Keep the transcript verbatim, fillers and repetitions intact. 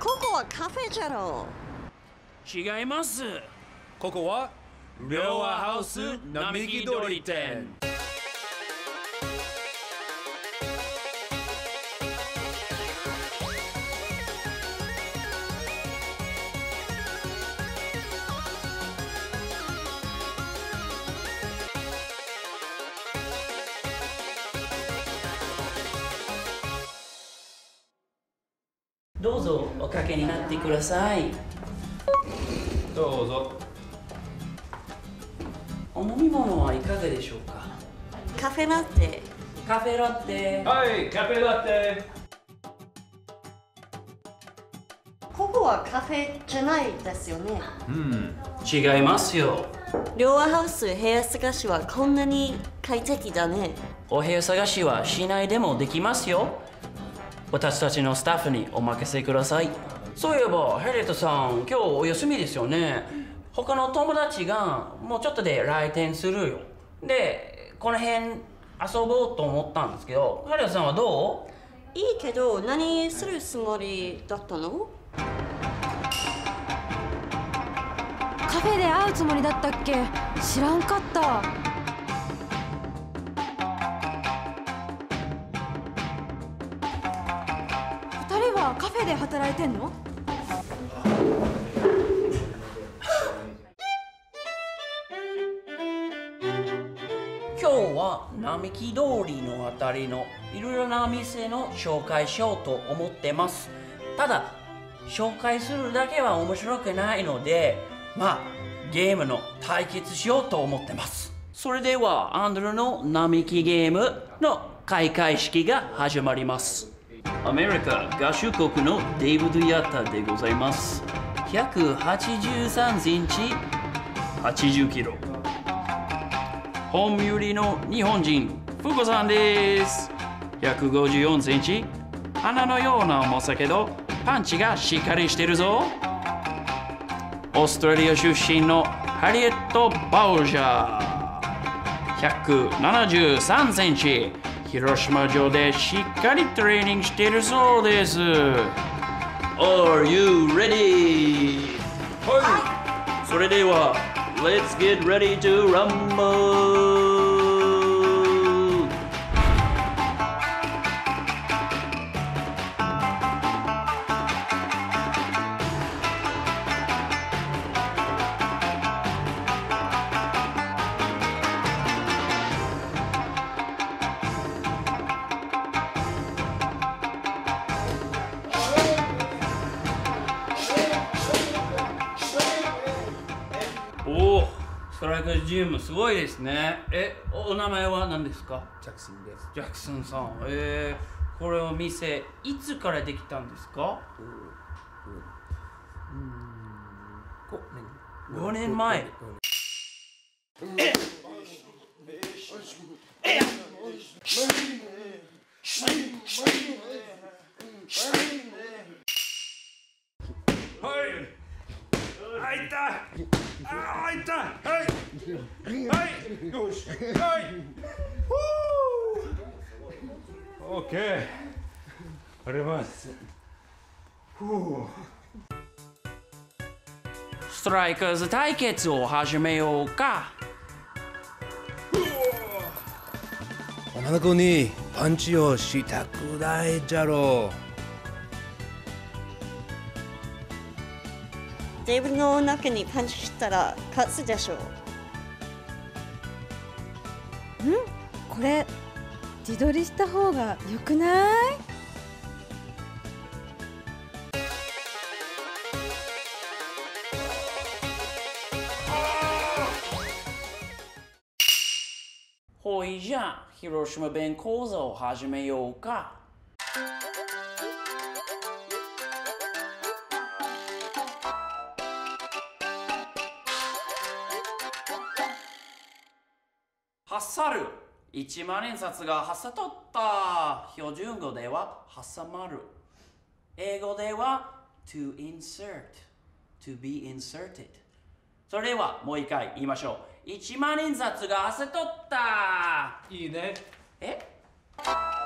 ここはカフェじゃろ。 違います。 ここは両和ハウス並木通り店。 どうぞおかけになってください。 どうぞ。 お飲み物はいかがでしょうか。 カフェラテ。 カフェラテ。 はい、カフェラテ。 ここはカフェじゃないですよね。 うん。 違いますよ。 両和ハウス部屋探しはこんなに快適だね。 お部屋探しは市内でもできますよ。私たちのスタッフにお任せください。そういえばヘリエットさん、今日お休みですよね。他の友達がもうちょっとで来店するよ。で、この辺遊ぼうと思ったんですけど、ヘリエットさんはどう？いいけど何するつもりだったの？ カフェで会うつもりだったっけ？知らんかった。カフェで働いてんの？ 今日は並木通りのあたりのいろいろな店の紹介しようと思ってます。ただ紹介するだけは面白くないので、まあゲームの対決しようと思ってます。それではアンドルの並木ゲームの開会式が始まります。アメリカ合衆国のデイブ・ドゥ・ヤタでございます。ひゃくはちじゅうさんセンチ、はちじゅっキロ。本売りの日本人、フコさんです。ひゃくごじゅうよんセンチ、花のような重さけど、パンチがしっかりしてるぞ。オーストラリア出身のハリエット・バウジャー。ひゃくななじゅうさんセンチ。広島城でしっかりトレーニングしているそうです。Are you ready? はい。それでは、Let's get ready to rumble! おお、ストライクジムすごいですね。え、お名前は何ですか？ ジャクソンです。 ジャクソンさん。えー、これお店いつからできたんですか？ごねんまえ。えっえっあ、いた。ああ、いた。はい。はい。よし。はい。 オッケー。あります。 ストライカーズ対決を始めようか。 女の子にパンチをしたくないじゃろう。 テーブルの中にパンチしたら勝つでしょう。 ん？これ自撮りした方がよくない？ ほいじゃあ広島弁講座を始めようか。はっさる。一万円札がはっさとった。標準語では挟まる。英語では to insert, to be inserted。それではもう一回言いましょう。一万円札がはっさとった。 いいね。 え